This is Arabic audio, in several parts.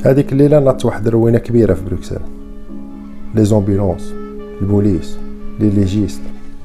هذيك الليله ناضت واحد الروينه كبيره في بروكسل، لي زومبيلونس، البوليس، لي ليجيست،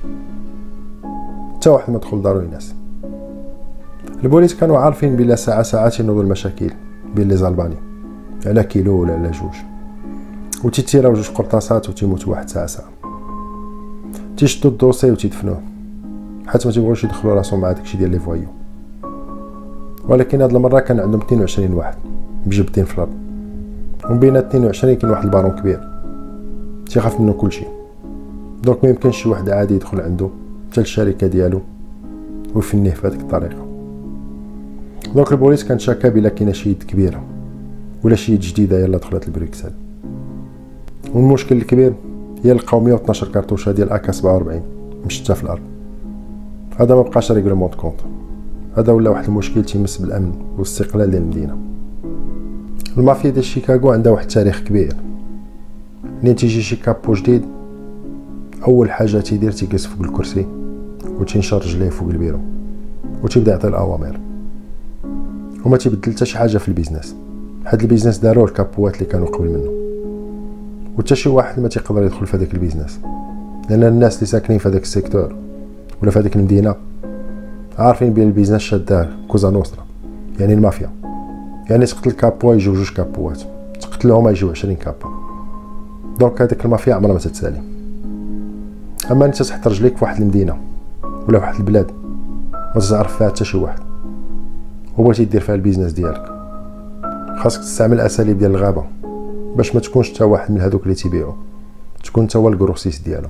حتى واحد ما دخل دارو يناس. البوليس كانوا عارفين بلا ساعات ينوضوا المشاكل بين لي زالباني على كيلو ولا على جوج، وتيتيراو جوج قرطاسات وتيموت واحد ساعه تيشدوا الدوسي وتيدفنوه، حيت ما تيبغوش يدخلوا راسهم مع داكشي ديال لي فوايو. ولكن هاد المره كان عندهم 22 واحد مجبدين في الارض، ومن بين 22 كاين واحد البارون كبير تيخاف منه كلشي، دونك ما يمكنش شي واحد عادي يدخل عنده حتى الشركه ديالو ويفنيه في هذيك الطريقه. دونك البوليس كان شاكا بلا كاينه شي يد كبيره ولا شي يد جديده يلا دخلت لبروكسل. والمشكل الكبير هي لقاو 112 كارطوشه ديال AK 47 مشتا في الارض. هذا ما بقاش ريغلومون كونط، هذا ولا واحد المشكل تيمس بالامن والاستقلال ديال المدينه. المافيا ديال شيكاغو عندها واحد التاريخ كبير. منين تيجي شي كابو جديد اول حاجه تيدير تيجلس فوق الكرسي وتينشر رجليه فوق البيرو وتيبدا يعطي الاوامر، وما تيبدل حتى شي حاجه في البيزنس. هاد البيزنس داروه الكابوات اللي كانوا قبل منه، وحتى شي واحد ما تيقدر يدخل في هذاك البيزنس، لان الناس اللي ساكنين في هذاك السيكتور ولا في هذيك المدينه عارفين بان البيزنس شاداه كوزا نوسترا، يعني المافيا. يعني تقتل كابو يجيو جوج كابوات، تقتلهم يجيو 20 كابو. دونك هذيك المافيا عمرها ما تتسالي. اما انت تحط رجليك في واحد المدينه ولا واحد البلاد ما تعرف فيها حتى شي واحد وبغيتي دير فيها البيزنس ديالك، خاصك تستعمل الاساليب ديال الغابه باش ما تكونش حتى واحد من هذوك اللي تيبيعوا، تكون حتى هو الكروسيس ديالو.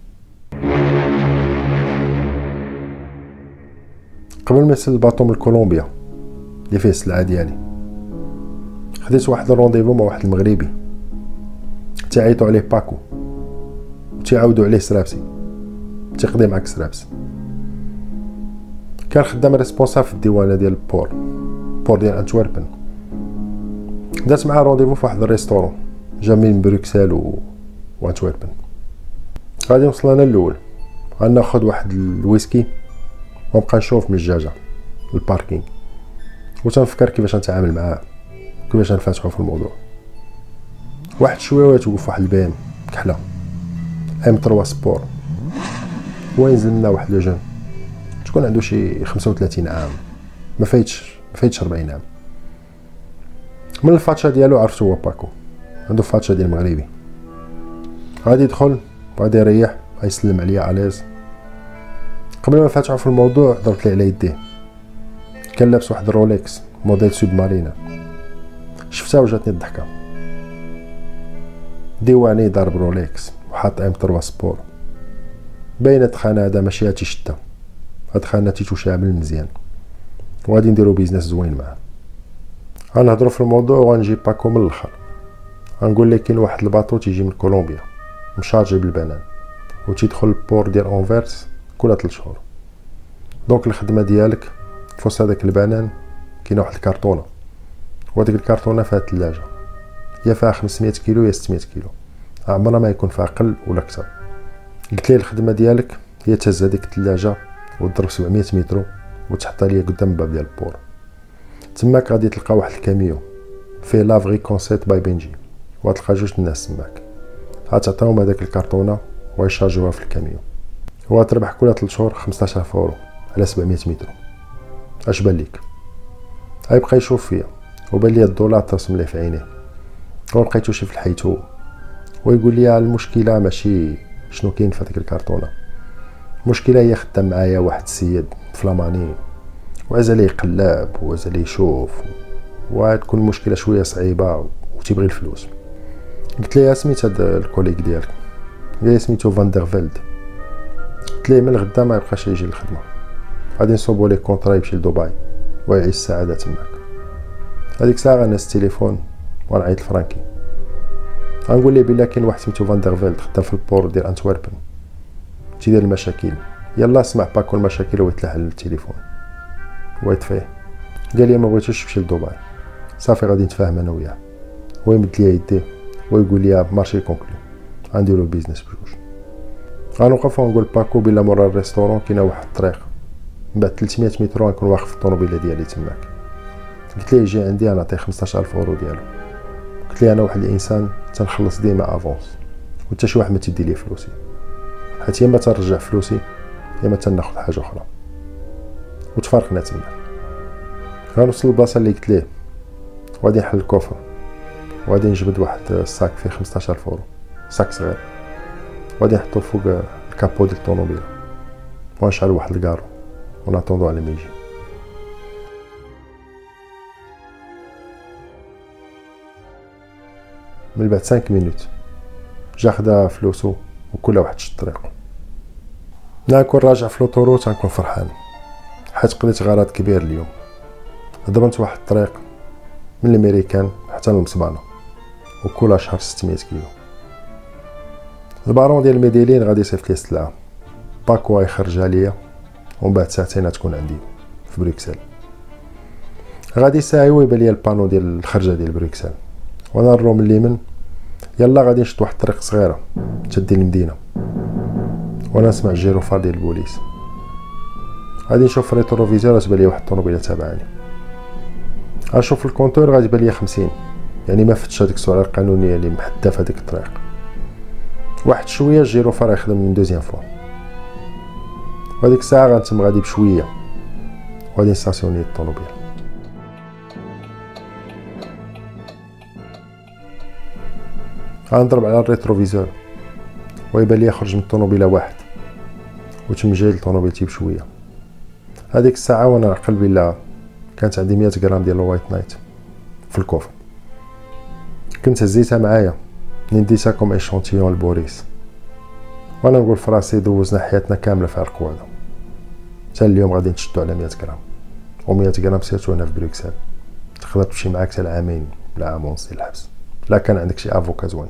قبل ما يسل الباطو من كولومبيا اللي فيه السلعه ديالي، خديت واحد الرونديفو مع واحد المغربي تيعيطوا عليه باكو وتيعاودوا عليه سرابسي، تيقضي معاك سرابس. كان خدام ريسبونسابل في الديوانه ديال بور ديال انتويربن. درت معاه رونديفو في واحد الريستورون جا من بروكسل وانتويربن. غادي نوصل انا الاول، غناخذ واحد الويسكي ونبقى نشوف من الجاجه الباركينغ وتنفكر كيفاش نتعامل معاه كيفاش نفتحوا في الموضوع. واحد شويه توقف واحد البي ام كحله M3 سبور، هو ينزل لنا واحد لو جون تكون عنده شي 35 عام، ما فايتش 40 عام. من الفاتشه ديالو عرفتو هو باكو، عنده فاتشه ديال مغربي. غادي يدخل غادي يريح غيسلم عليا عليز. قبل ما نفتحوا في الموضوع ضربت لي على يديه، كان لابس واحد رولكس موديل سوب مارينا. شفتها وجاتني الضحكه، ديواني ضارب رولكس وحاط M3 سبور، باينه الخانه هذا ماشي هاتي شتا، هاد خانه تيتو شامل مزيان وغادي نديرو بيزنس زوين معاه. غنهضروا في الموضوع وغنجي باكو من الاخر، غنقول لك كاين واحد الباطو تيجي من كولومبيا مشارجي بالبنان وتيدخل البور ديال اونفيرس كل 3 شهور. دونك الخدمه ديالك في وسط هذاك البنان كاينه واحد الكرتونه، وهاديك الكرتونه فيها ثلاجه يا فيها 500 كيلو يا 600 كيلو، عمرها ما يكون فيها اقل ولا اكثر. قلت لي الخدمه ديالك هي تهز هذيك الثلاجه وتضرب 700 متر وتحطها ليا قدام الباب ديال البور. تماك غادي تلقى واحد الكاميو فيه لافغي كونسيت باي بنجي، وغتلقى جوج الناس تماك غتعطيهم هذاك الكرتونه ويشارجوها في الكاميو، وغتربح كل 3 شهور 15000 اورو على 700 متر. اش بان ليك؟ غيبقى يشوف فيا وبان لي الدولار ترسم ليه في عينيه، وبقيتو شي في الحيتو ويقول لي المشكله ماشي شنو كاين في هذيك الكرتونه، المشكله هي خدام معايا واحد السيد فلاماني وعزل يقلب وعزل يشوف، وتكون المشكله شويه صعيبه وتيبغي الفلوس. قلت ليه سميت هاد الكوليك ديالك؟ قال لي سميتو فاندرفيلد. قلت ليه من الغدا ما يبقاش يجي للخدمه، غادي نصوبوا ليه كونطرا يمشي لدبي ويعيش السعاده تماك. هذيك الساعه غنهز التليفون ونعيط لفرانكي، غنقول ليه بلا كاين واحد سميتو فاندرفيلد خدام في البور ديال انتويربن تيدير المشاكل، يلا سمع باكو المشاكل ويتلح للتليفون ويطفيه. قال لي ما بغيتوش نمشي لدبي، صافي غادي نتفاهم انا وياه. هو يمد ليا يديه ويقول لي مارشي كونكلو غنديرو البيزنس بجوج. غنوقف ونقول باكو بلا مورا الريستورون كاينه واحد الطريق من بعد 300 متر غنكون واقف في الطوموبيله ديالي تماك. قلت ليه يجي عندي غنعطيه 15000 اورو ديالو قلت لي انا واحد الانسان تنخلص ديما افونس، وحتى شي واحد ما تيدي لي فلوسي، حيت يا ما تنرجع فلوسي يا ما تناخذ حاجه اخرى. وتفارقنا تما. غنوصل للبلاصه اللي قلت ليه، وغادي نحل الكوفر، وغادي نجبد واحد الساك فيه 15000 اورو، ساك صغير، وغادي نحطو فوق الكابو ديال الطوموبيل، ونشعل واحد الكارو ونعطوندو على ما يجي. من بعد 5 مينوت جا خدا فلوسو وكل واحد شد طريقو. نكون راجع في لوطوروت غنكون فرحان حيت قضيت غرض كبير اليوم. ضربت واحد الطريق من الميريكان حتى للمصبانه وكل شهر 600 كيلو. البارون ديال ميديلين غادي يصيفط لي السلعه، باكو يخرجها ليا ومن بعد ساعتين تكون عندي في بروكسل. غادي ساعي ويبان ليا البانو ديال الخرجه ديال بروكسل، وانا نرو من اليمين يلا غادي نشد واحد الطريق صغيره تدي للمدينه، وانا نسمع الجيروفار ديال البوليس. غادي نشوف في الريتروفيزور تبان لي واحد الطوموبيله تابعاني، غنشوف الكونتور غادي يبان لي 50، يعني ما فتش هذيك السرعه القانونيه اللي محدده في هذيك الطريق. واحد شويه الجيروفار يخدم من دوزيام فوا. وهاديك الساعه غنتم غادي بشويه وغادي نستاسيوني الطوموبيل. غنضرب على الريتروفيزور ويبان لي خرج من الطوموبيله واحد وتم جاي لطوموبيلتي بشويه. هذيك الساعه وانا نعقل بلا كانت عندي 100 غرام ديال الوايت نايت في الكوفر، كنت هزيتها معايا نديتها كوم ايشونتيون لبوريس، وانا نقول فراسي دوزنا حياتنا كامله في عرق هذا، حتى اليوم غادي نشدو على 100 غرام، و100 غرام سيرتو هنا في بروكسل تقدر تمشي معاك حتى العامين لا عام ونص ديال الحبس، لا كان عندك شي افوكا زوين.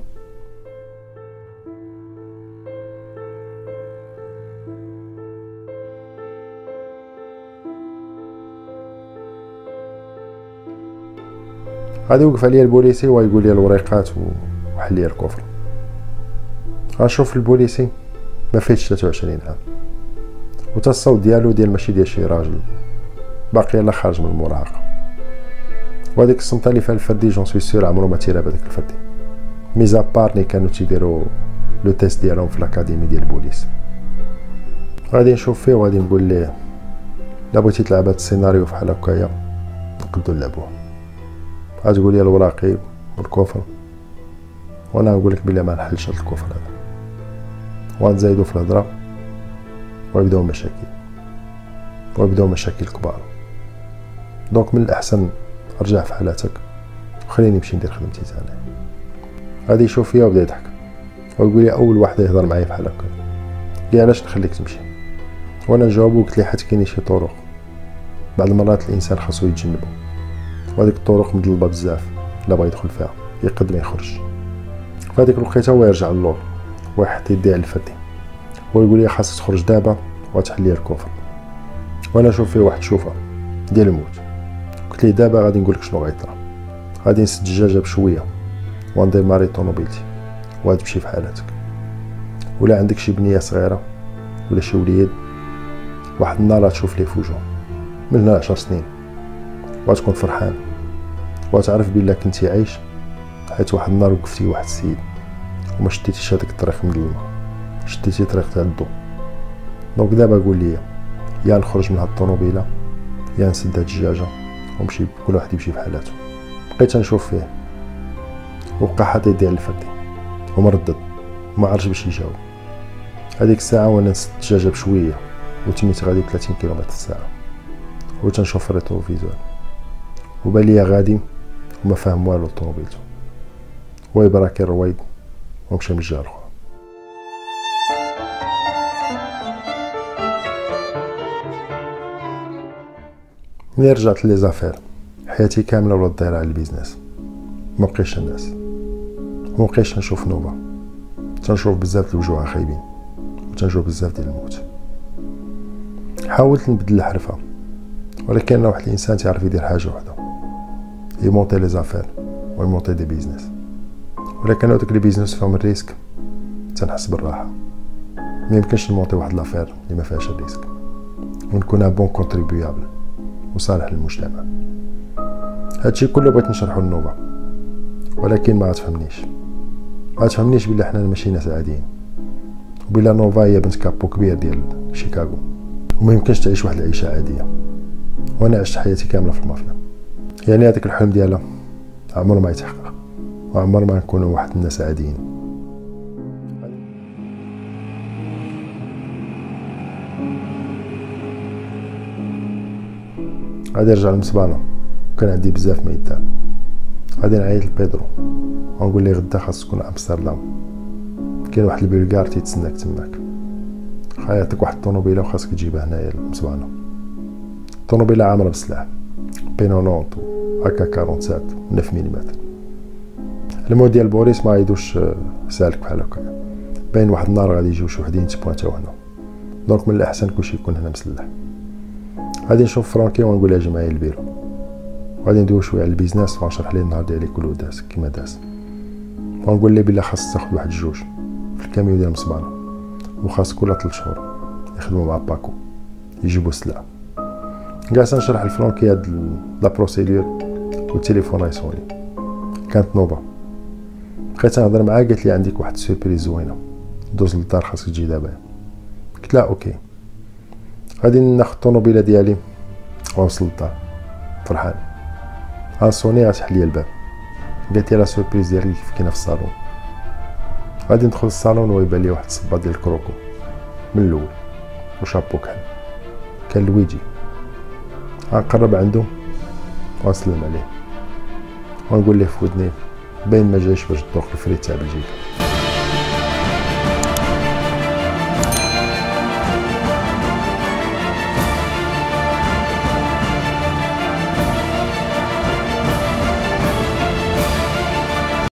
غادي يوقف عليا البوليسي ويقول لي الوريقات وحل لي الكفر. غنشوف البوليسي ما فيهش 23 عام، وتا الصوت ديالو ديال ماشي ديال شي راجل باقي يلا خارج من المراهقه، وهاديك الصمته اللي فيها الفردي جون سوي سور عمرو ما تيراب هذاك الفردي، ميزا بارني كانوا تيديروا لو تيست ديالهم في الاكاديمي ديال البوليس. غادي نشوف فيه وغادي نقول ليه لا بغيتي تلعب هاد السيناريو فحال هكايا نقدو نلعبوه. غتقول لي الوراقي والكفر، وانا نقول لك بلي ما نحلش هاد الكفر هذا، ونزيدو في الهضره ويبداو مشاكل كبار. دونك من الاحسن ارجع في حالاتك وخليني نمشي ندير خدمتي تاعي. غادي يشوف فيا وبدا يضحك ويقول لي اول واحد يهضر معايا بحال هكا، لي علاش نخليك تمشي؟ وانا نجاوبو قلت لي حيت كاينين شي طرق بعض المرات الانسان خاصو يتجنبو، وهاديك الطرق مضلبه بزاف لا بغا يدخل فيها يقد ما يخرج. فهاديك الوقيته هو يرجع للور ويحط يديه على الفردي ويقول لي خاصك تخرج دابا وتحل لي الكفر. وانا نشوف فيه واحد الشوفه ديال الموت، قلت ليه دابا غادي نقول لك شنو غيطرا، غادي نسد الدجاجه بشويه ونديماري طوموبيلتي وغتمشي في حالاتك، ولا عندك شي بنيه صغيره ولا شي وليد واحد النهار تشوف ليه فوجو من هنا 10 سنين وغتكون فرحان وتعرف بلا كنتي عايش، حيت واحد النهار وقفتي واحد السيد وما شديتيش هذاك الطريق مظلمه، شديتي طريق تاع الضو. دونك دابا قول لي يا نخرج من هاد الطوموبيله يا نسد هاد الدجاجه ونمشي كل واحد يمشي في حالاته. بقيت نشوف فيه وبقى حاط يديه على الفردي ومردد ما عرفش باش يجاوب. هذيك الساعه وانا نسد الدجاجه بشويه وتميت غادي 30 كيلومتر في الساعه، وتنشوف الريتروفيزور وبان ليا غادي وما فاهم والو طوموبيلته، ويبراكي الرويد ومشى من الجهه الاخرى. ملي رجعت لي زافير حياتي كامله ولات دايره على البيزنس، مبقيتش الناس ومبقيتش نشوف نوبه، تنشوف بزاف الوجوه خايبين وتنشوف بزاف ديال الموت. حاولت نبدل الحرفه ولكن انا واحد الانسان تعرف يدير حاجه وحده، يمونتي لي زافير ويمونتي دي بيزنس، ولكن هادوك لي بيزنس فيهم الريسك تنحس بالراحه. ما يمكنش نمونتي واحد لافير اللي ما فيهاش الريسك ونكون ان بون كونتريبيابل وصالح للمجتمع. هادشي كله بغيت نشرحو للنوبه، ولكن ما غتفهمنيش بلي حنا ماشي ناس عاديين، وبلا نوفا هي بنت كابو كبير ديال شيكاغو، وما يمكنش تعيش واحد العيشه عاديه. وانا عشت حياتي كامله في المافيا، يعني هذاك الحلم ديالها عمره ما يتحقق، وعمر ما نكونوا واحد الناس عاديين. غادي نرجع للمصبانه، كان عندي بزاف ما يدار. غادي نعيط لبيدرو ونقول ليه غدا خاص تكون امستردام، كاين واحد البلغار تيتسناك تماك، خايعطيك واحد الطوموبيله وخاصك تجيبها هنايا للمصبانه. الطوموبيله عامره بالسلاح بينونونط AK 47 9 ملم. المود ديال البوليس ما يدوش سالك بحال هكا، باين واحد النهار غادي يجيو شي وحدين يتبوانتاو هنا، دونك من الاحسن كلشي يكون هنا مسلح. غادي نشوف فرانكي ونقول لها اجي معايا للبيرو، غادي ندوي شويه على البيزنس ونشرح ليه النهار ديالي كله داز كيما داز، ونقول ليه بلا خاص تاخذ واحد جوج في الكاميو ديال المصبانه، وخاص كل 3 شهور يخدموا مع باكو يجيبوا السلعه. كاع نشرح لفرانكي هاد لا بروسيدور، والتليفون يصوني. كانت نوبه، بقيت نهضر معاه، قالت لي عندك واحد سوربريز زوينه، دوز للدار خاصك تجي دابا. قلت لها اوكي. غادي ناخذ الطوموبيله ديالي ونوصل للدار فرحان. غنصوني غتحل لي الباب، قالت لي لا سوربريز ديالك كيف كاينه في الصالون. غادي ندخل للصالون ويبان لي واحد الصباط ديال الكروكو من الاول وشابو كحل، كان لويجي. غنقرب عنده ونسلم عليه ونقول ليه في ودني باين ما جايش باش تذوق الفريت تاع بلجيكا.